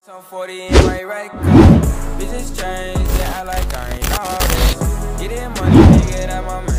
Some 40 in my right car. Bitches change, yeah, I like I ain't always. Get that money, nigga, that my man.